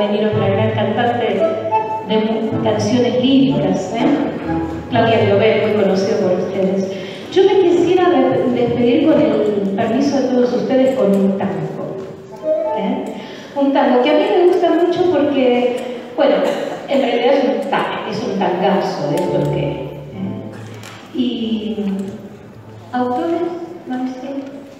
venir otra gran cantante de canciones líricas, Claudia Llobet, muy conocido por ustedes. Yo me quisiera despedir con el permiso de todos ustedes con un tango. Un tango que a mí me gusta mucho porque, bueno, en realidad es un tangazo de estos que... Y... ¿Autores, Maxi?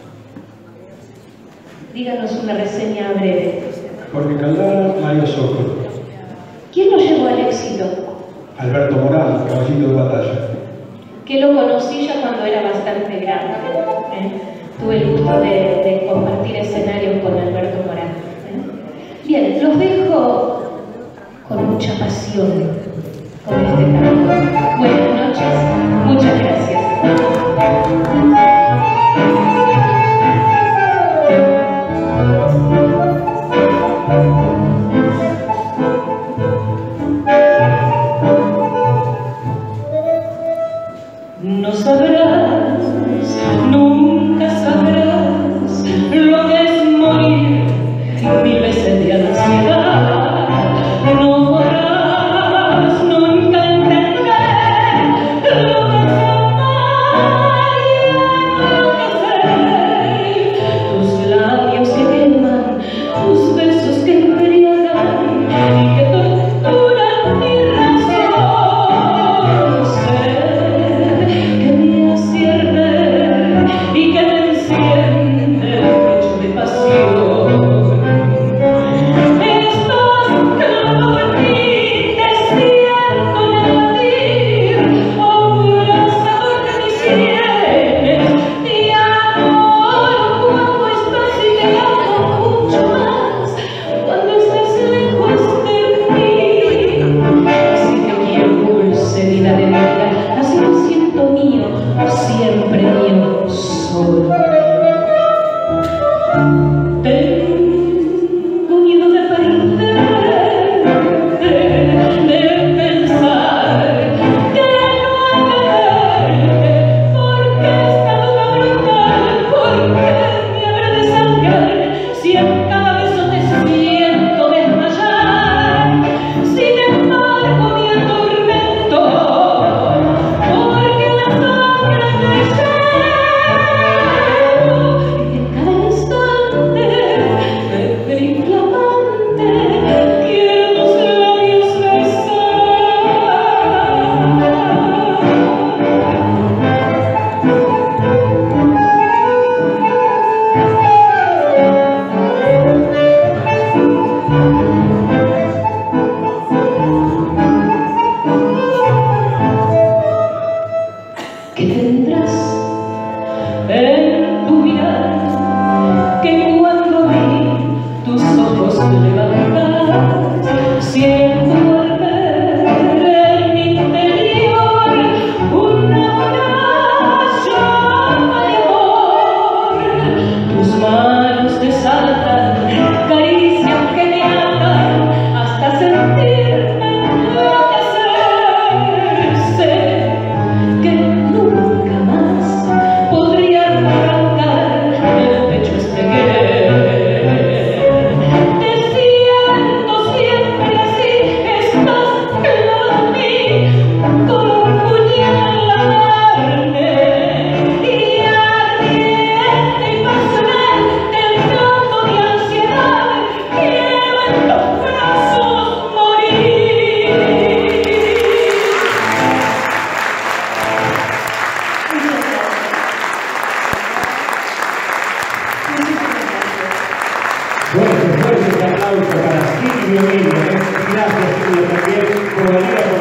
Díganos una reseña breve. Jorge Caldara, Mario Socolo. ¿Quién lo llevó al éxito? Alberto Morán, caballito de batalla. Que lo conocí ya cuando era bastante grande. Tuve el gusto de compartir escenarios con Alberto Morán. Bien, los dejo con mucha pasión con este tango. Buenas noches, muchas gracias. No sabrás, nunca sabrás lo que es morir 1000 veces de ansiedad. No podrás nunca entender lo que jamás enloquecer. Tus labios se queman, tus besos que embriagan y que torturan mi razón. Que me acierne y que me enciende el pecho de pasión. Siempre mío solo. Tengo miedo de perderte, de pensar que no hay que verte, porque esta duda brutal, porque me habrá de sangrar, si en cada beso te siento desmayar. Sin embargo me atormento, porque la sangre me y en cada instante me inflamante quiero tus labios besar. ¿Qué tendrás en tu mirar que cuando vi tus ojos levantar siento al ver en mi interior una llama de amor? Tus manos desaltan caricias que me atan hasta sentirme enloquecer. Sé que nunca más podría arrancar del pecho este querer. Te siento siempre así, estás clavado en mí, como un puñal en la carne, y ardiente y pasional, temblando de ansiedad, quiero en tus brazos morir. Fuerte, fuerte aplauso para Silvio Miller. Gracias, Silvio, también por venir a